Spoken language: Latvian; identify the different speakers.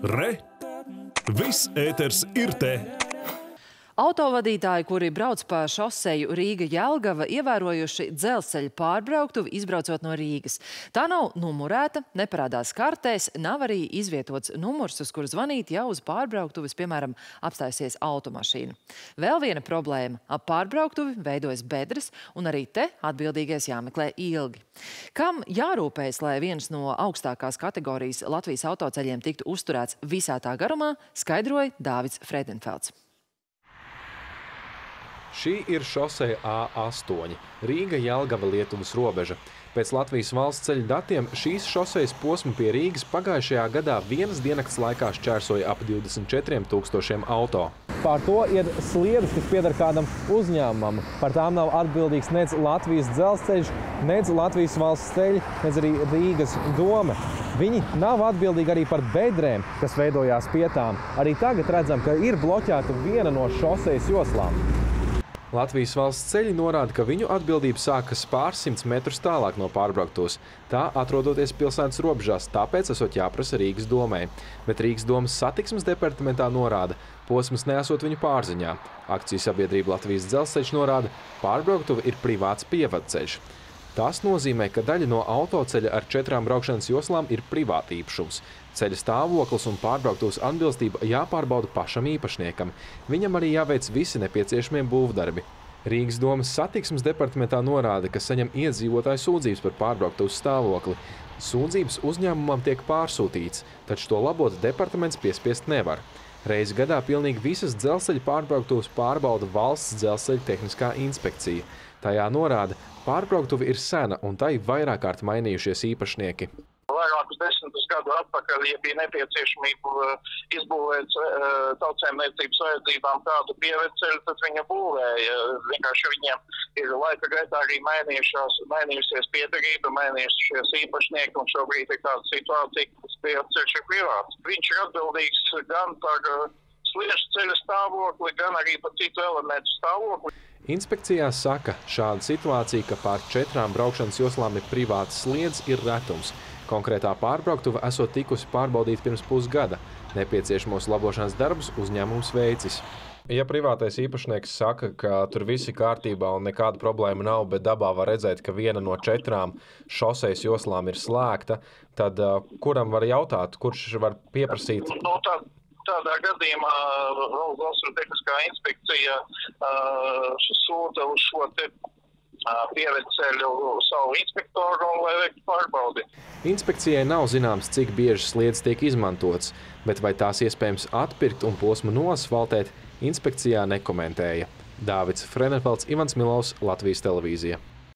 Speaker 1: Re! Viss ēters ir te!
Speaker 2: Autovadītāji, kuri brauc pa šoseju Rīga-Jelgava, ievērojuši dzelzceļa pārbrauktuvi, izbraucot no Rīgas. Tā nav numurēta, neparādās kartēs, nav arī izvietots numurs, uz kuru zvanīt, ja uz pārbrauktuves, piemēram, apstājusies automašīna. Vēl viena problēma – ap pārbrauktuvi veidojas bedres, un arī te atbildīgais jāmeklē ilgi. Kam jārūpējas, lai viens no augstākās kategorijas Latvijas autoceļiem tiktu uzturēts visā tā garumā, skaidroja Dāvids Fredenfelds.
Speaker 3: Šī ir šoseja A8, Rīga-Jelgava Lietuvas robeža. Pēc Latvijas valsts ceļu datiem šīs šosejas posmu pie Rīgas pagājušajā gadā vienas diennakts laikā šķērsoja ap 24 000 auto.
Speaker 4: Pār to ir sliedes, kas pieder kādam uzņēmumam. Par tām nav atbildīgs nec Latvijas dzelzceļš, nec Latvijas valsts ceļi, nec arī Rīgas dome. Viņi nav atbildīgi arī par bedrēm, kas veidojās pie tām. Arī tagad redzam, ka ir bloķēta viena no šosejas joslām.
Speaker 3: Latvijas valsts ceļi norāda, ka viņu atbildība sākas pāris simtus metrus tālāk no pārbrauktuves. Tā atrodoties pilsētas robežās, tāpēc esot jāprasa Rīgas domei. Bet Rīgas domas satiksmes departamentā norāda, posms neesot viņu pārziņā. Akciju sabiedrība Latvijas dzelzceļš norāda, pārbrauktuve ir privāts pievadceļš. Tas nozīmē, ka daļa no autoceļa ar 4 braukšanas joslām ir privāta īpašums. Ceļa stāvoklis un pārbrauktuves atbilstība jāpārbauda pašam īpašniekam. Viņam arī jāveic visi nepieciešamie būvdarbi. Rīgas domas satiksmes departamentā norāda, ka saņem iedzīvotāju sūdzības par pārbrauktuves stāvokli. Sūdzības uzņēmumam tiek pārsūtīts, taču to labot departaments piespiest nevar. Reizi gadā pilnīgi visas dzelzceļa pārbrauktuves pārbauda Valsts dzelzceļa tehniskā inspekcija. Tajā norāda, pārbrauktuve ir sena un tai vairāk kārt mainījušies īpašnieki.
Speaker 5: Vairākus desmitus gadu atpakaļ, ja bija nepieciešamība izbūvēt tautsēmniecības vajadzībām kādu pievadceļu, tad viņa būvēja. Vienkārši viņiem ir laika gaitā arī mainījusies piederība, mainījušies īpašnieki, un šobrīd ir tāda situācija, ka pievadceļš ir privāts. Viņš ir atbildīgs gan par sliežu ceļa stāvokli, gan arī par citu elementu stāvokli.
Speaker 3: Inspekcijā saka, šāda situācija, ka pār 4 braukšanas joslām ir privātas sliedes, ir retums. Konkrētā pārbrauktuve esot tikusi pārbaudīta pirms pusgada. Nepieciešamos labošanas darbus uzņēmums veicis. Ja privātais īpašnieks saka, ka tur viss ir kārtībā un nekāda problēma nav, bet dabā var redzēt, ka viena no 4 šosejas joslām ir slēgta, tad kuram var jautāt, kurš var pieprasīt?
Speaker 5: Tādā gadījumā Valsts tehniskā inspekcija sūta uz šo pievadceļu savu inspektoru, lai veiktu pārbaudi.
Speaker 3: Inspekcijai nav zināms, cik bieži sliedes tiek izmantotas, bet vai tās iespējams atpirkt un posmu noasfaltēt, inspekcijā nekomentēja. Dāvids Fredenfelds, Ivans Milovs, Latvijas televīzija.